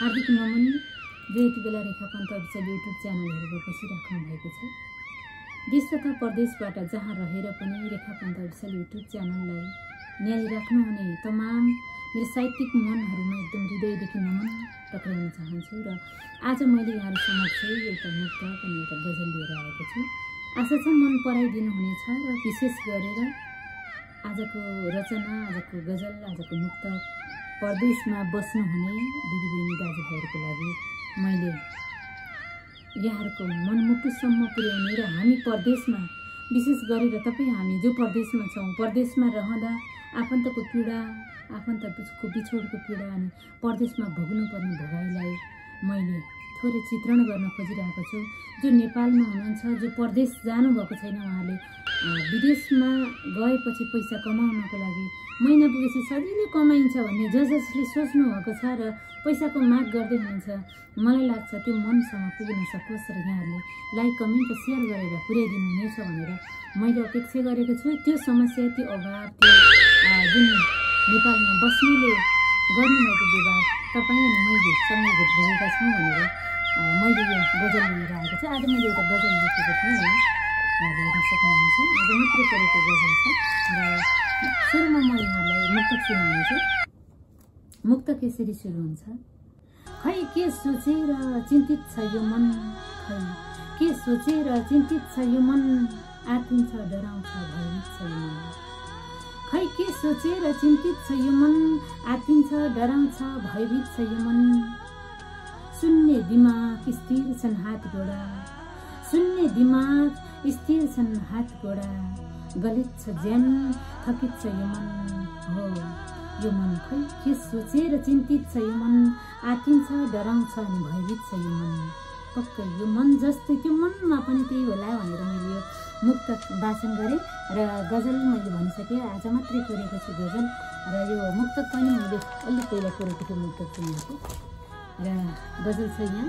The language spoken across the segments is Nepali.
हार्दिक नमन जो यति बेला Rekha Pant official YouTube channel हेरेर बसिराख्नु भएको छ। देश तथा प्रदेशबाट जहाँ रहेर पनि रेखा पन्त अफिसियल युट्युब च्यानललाई न्यायिराख्नुहुने तमाम मेरो साहित्यिक मनहरुमा एकदम हृदयदेखि नमन टक्राउन चाहन्छु र आज मैले यहाँहरु समक्ष एउटा मुक्तक अनि एउटा गजल लिएर आएको छु। आशा छ मन पराइदिनु हुनेछ र विशेष गरेर आजको रचना, आजको गजल, आजको मुक्तक परदेशमा बस्नुहुने दिदीबहिनी दाजुभाइहरुको लागि मैले यहाँहरुको मनमुटुसम्म पुर्याउने र हामी परदेशमा विशेष गरेर तपाई हामी जो परदेशमा छौं, परदेशमा रहँदा आफन्तको पीडा, आफन्तको बिछोडको पीडा अनि परदेशमा भोग्नुपर्ने भोगाइलाई मैले थोरै चित्रण गर्न खोजिरहेको छु। जो नेपालमा हुनुहुन्छ, जो परदेश जानु भएको छैन, उहाँले विदेशमा गएपछि पैसा कमाउनको लागि महिना पुगेपछि सजिलै कमाइन्छ भन्ने जसले सोच्नु भएको छ र पैसाको माग गर्दै हुनुहुन्छ, मलाई लाग्छ त्यो मनसम्म पुग्न सकोस् र यहाँहरूले लाइक, कमेन्ट र शेयर गरेर पुर्याइदिनु हुनेछ भनेर मैले अपेक्षा गरेको छु। त्यो समस्या, त्यो अभाव, त्यो जुन नेपालमा बस्नेले गर्नुभएको व्यवहार तपाईँ अनि मैले सँगै भोगेका छौँ भनेर मैले यो गजल लिएर आएको छु। आज मैले एउटा गजल लेखेको थिएँ, हेर्न सक्नुहुन्छ। आज मात्रै पढेको गजल छ र सुरुमा म यहाँलाई मुक्तक सुनाउँछु। मुक्तक यसरी सुरु हुन्छ। खै के सोचेर चिन्तित छ यो मन, खै के सोचेर चिन्तित छ यो मन, आत्मिन्छ डराउँछ भयभीत छ यो मन। खै के सोचेर चिन्तित छ यो मन, आत्मिन्छ डराउँछ भयभीत छ यो मन। शून्य दिमाग स्थिर छन् हात गोडा, शून्य दिमाग स्थिर छन् हात गोडा, गलित छ ज्यान थकित छ यो मन। हो यो मन खै के सोचेर चिन्तित छ यो मन, आत्मिन्छ डराउँछ अनि भयभीत छ यो मन। पक्कै यो मन जस्तै त्यो मनमा पनि त्यही होला भनेर मैले यो मुक्तक वाचन गरेँ र गजल मैले भनिसकेँ। आज मात्रै कोरेको छु गजल र यो मुक्तक पनि मैले अलि पहिला कोरेको थियो मुक्तक सुनेको र गजल छ यहाँ।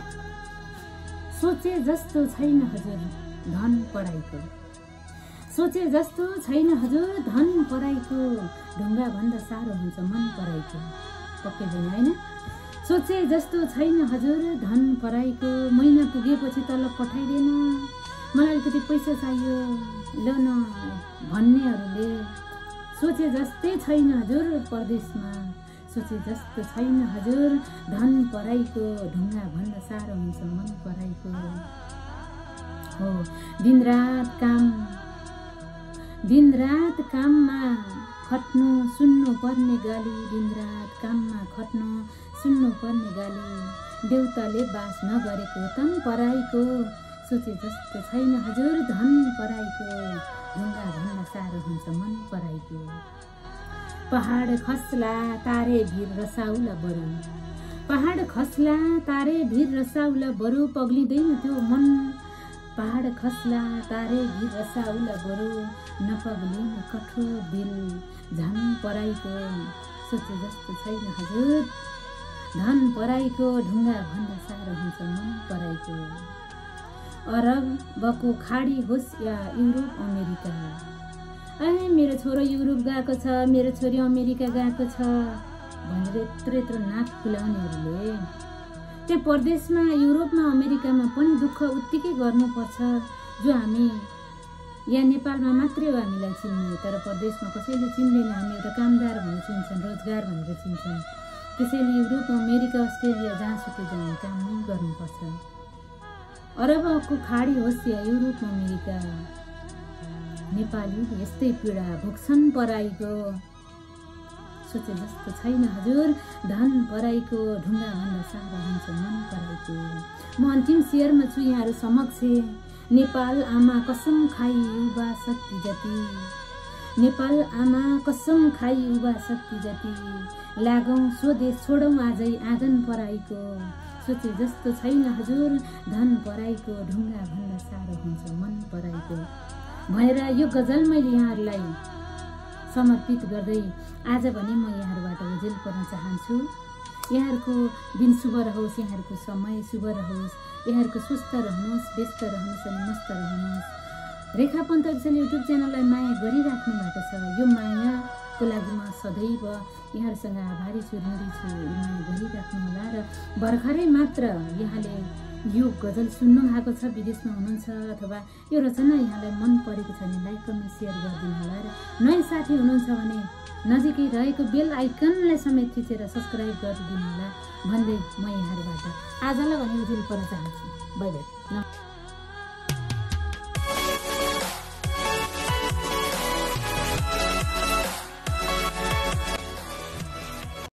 सोचे जस्तो छैन हजुर धन पढाइको, सोचे जस्तो छैन हजुर धन पढाइको, ढुङ्गा भन्दा साह्रो हुन्छ मन पराइको। पक्कै पनि होइन। सोचे जस्तो छैन हजुर धन पराइको, महिना पुगेपछि तलब पठाइदिएन, मलाई अलिकति पैसा चाहियो ल न भन्नेहरूले। सोचे जस्तै छैन हजुर परदेशमा, सोचे जस्तो छैन हजुर धन पराइको, ढुङ्गा भन्दा साह्रो हुन्छ मन पराइको। हो दिनरात काममा खट्नु सुन्नु पर्ने गाली, दिनरात काममा खट्नु सुन्नु पर्ने गाली, देउताले बास नगरेको तन पराइको। सोचे जस्तो छैन हजुर धन पराइको, ढुङ्गा भन्दा साह्रो हुन्छ मन पराइको। पहाड खस्ला तारे भिर रसाउला बरु, पहाड खस्ला तारे भिर रसाउला बरु, पग्लिँदैन त्यो मन। पहाड खस्ला तारे भिर रसाउला बरु, नपग्लिने कठोर दिल झन पराइको। सोचे जस्तो छैन हजुर धन पराइको, ढुङ्गा भन्दा साह्रो हुन्छ मन पराइको। अरबको खाडी होस् या युरोप अमेरिका, मेरो छोरो युरोप गएको छ, मेरो छोरी अमेरिका गएको छ भनेर यत्रो नाक फुलाउनेहरूले त्यो परदेशमा युरोपमा अमेरिकामा पनि दुःख उत्तिकै गर्नुपर्छ। जो हामी यहाँ नेपालमा मात्रै हो हामीलाई चिन्ने, तर परदेशमा कसैले चिन्दैन। हामी एउटा कामदार भनेर चिन्छन्, रोजगार भनेर चिन्छन्। त्यसैले युरोप, अमेरिका, अस्ट्रेलिया जहाँसुकै जाने काम नै गर्नुपर्छ। अरबको खाडी होस् या युरोप अमेरिका, नेपालीले यस्तै पीडा भोग्छन् पराइको। सोचे जस्तो छैन हजुर धन पराइको, ढुङ्गा भन्दा साह्रो हुन्छ मन पराइको। म अन्तिम शेयरमा छु यहाँहरू समक्ष। नेपाल आमा कसम खाई युवा शक्ति जति, नेपाल आमा कसम खाई युवा शक्ति जति, लागौँ स्वदेश छोडौँ आजै आँगन पराइको। सोचे जस्तो छैन हजुर धन पराइको, ढुङ्गा भन्दा साह्रो हुन्छ मन पराइको भनेर यो गजल मैले यहाँहरूलाई समर्पित गर्दै आज भने म यहाँहरूबाट ओजेल पर्न चाहन्छु। यहाँहरूको दिन शुभ रहोस्, यहाँहरूको समय शुभ रहोस्, यहाँहरूको सुस्त रहनुहोस्, व्यस्त रहनुहोस् अनि मस्त रहनुहोस्। रेखा पन्त अफिसियल युट्युब च्यानललाई माया गरिराख्नु भएको छ। यो मायाको लागि म सदैव यहाँहरूसँग आभारी छु, ऋणी छु। माया गरिराख्नु होला र भर्खरै मात्र यहाँले यो गजल सुन्नु भएको छ, विदेशमा हुनुहुन्छ अथवा यो रचना यहाँलाई मन परेको छ भने लाइक कमेन्ट सेयर गरिदिनु होला र नयाँ साथी हुनुहुन्छ भने नजिकै रहेको बेल आइकनलाई समेत थिचेर सब्सक्राइब गरिदिनु होला भन्दै म यहाँहरूबाट आजलाई भने उजुल पर्न चाहन्छु। Bye by.